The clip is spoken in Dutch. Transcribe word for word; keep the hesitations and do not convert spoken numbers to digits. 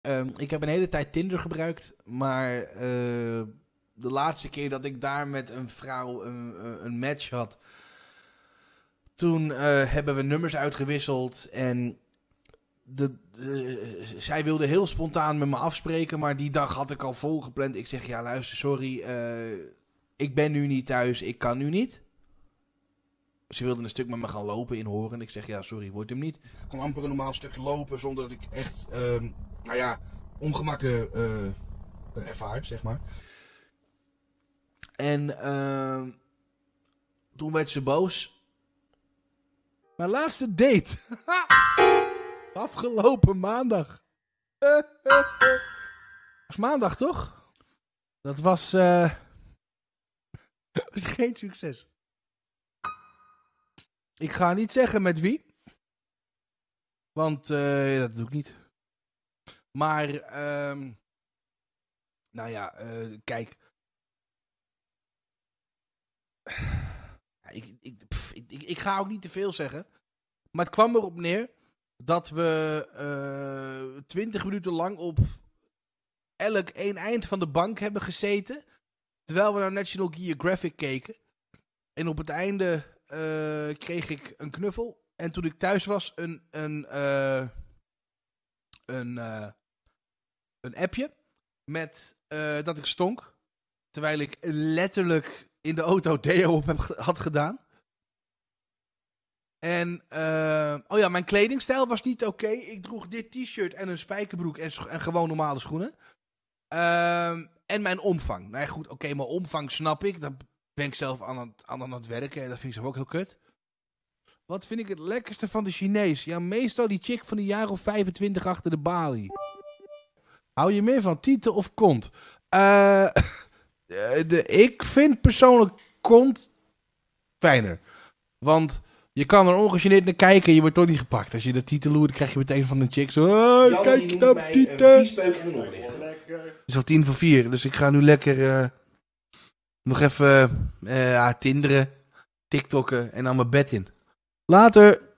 Um, ik heb een hele tijd Tinder gebruikt, maar uh, de laatste keer dat ik daar met een vrouw een, een match had, toen uh, hebben we nummers uitgewisseld en de, de, zij wilde heel spontaan met me afspreken, maar die dag had ik al volgepland. Ik zeg, ja luister, sorry, uh, ik ben nu niet thuis, ik kan nu niet. Ze wilde een stuk met me gaan lopen in Horen. Ik zeg, ja sorry, wordt hem niet. Ik kon amper een normaal stukje lopen zonder dat ik echt, uh, nou ja, ongemakken uh, ervaar, zeg maar. En uh, toen werd ze boos. Mijn laatste date. Afgelopen maandag. Dat was maandag, toch? Dat was, uh, was geen succes. Ik ga niet zeggen met wie. Want uh, dat doe ik niet. Maar, uh, nou ja, uh, kijk. Ik, ik, pff, ik, ik, ik ga ook niet te veel zeggen. Maar het kwam erop neer dat we uh, twintig minuten lang op elk één eind van de bank hebben gezeten. Terwijl we naar National Geographic keken. En op het einde uh, kreeg ik een knuffel. En toen ik thuis was, een, een, uh, een, uh, een appje met uh, dat ik stonk. Terwijl ik letterlijk in de auto deo op heb, had gedaan. En, uh, oh ja, mijn kledingstijl was niet oké. Okay. Ik droeg dit t-shirt en een spijkerbroek en, en gewoon normale schoenen. Uh, en mijn omvang. Nou ja, goed, oké, okay, mijn omvang snap ik. Daar ben ik zelf aan het, aan, aan het werken en dat vind ik zelf ook heel kut. Wat vind ik het lekkerste van de Chinees? Ja, meestal die chick van een jaar of vijfentwintig achter de balie. Hou je meer van tieten of kont? Uh, de, ik vind persoonlijk kont fijner. Want je kan er ongegeneerd naar kijken en je wordt toch niet gepakt. Als je de titel loert, dan krijg je meteen van een chick zo... Oh, kijk je nou, tieten. Het is al tien voor vier, dus ik ga nu lekker uh, nog even uh, uh, tinderen, tiktokken en dan mijn bed in. Later.